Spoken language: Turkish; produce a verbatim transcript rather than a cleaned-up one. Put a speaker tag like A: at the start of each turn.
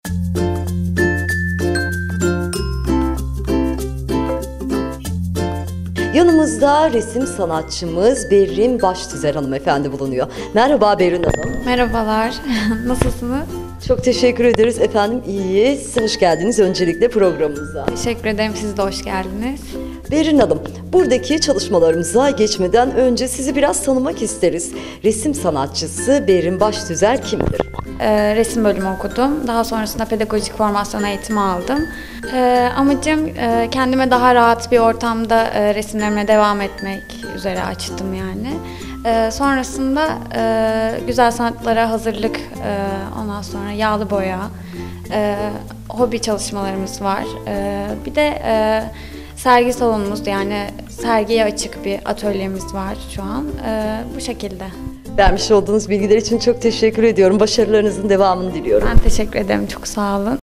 A: Yanımızda resim sanatçımız Berrin Baştüzer hanımefendi bulunuyor. Merhaba Berrin Hanım.
B: Merhabalar, nasılsınız?
A: Çok teşekkür ederiz efendim, iyiyiz. Hoş geldiniz öncelikle programımıza.
B: Teşekkür ederim, siz de hoş geldiniz.
A: Berrin Hanım, buradaki çalışmalarımıza geçmeden önce sizi biraz tanımak isteriz. Resim sanatçısı Berrin Baştüzer kimdir?
B: Ee, resim bölümü okudum. Daha sonrasında pedagojik formasyon eğitimi aldım. Ee, amacım e, kendime daha rahat bir ortamda e, resimlerime devam etmek üzere açtım yani. Ee, sonrasında e, güzel sanatlara hazırlık, e, ondan sonra yağlı boya, e, hobi çalışmalarımız var. E, bir de e, sergi salonumuz, yani sergiye açık bir atölyemiz var şu an. E, bu şekilde.
A: Vermiş olduğunuz bilgiler için çok teşekkür ediyorum. Başarılarınızın devamını diliyorum.
B: Ben teşekkür ederim, çok sağ olun.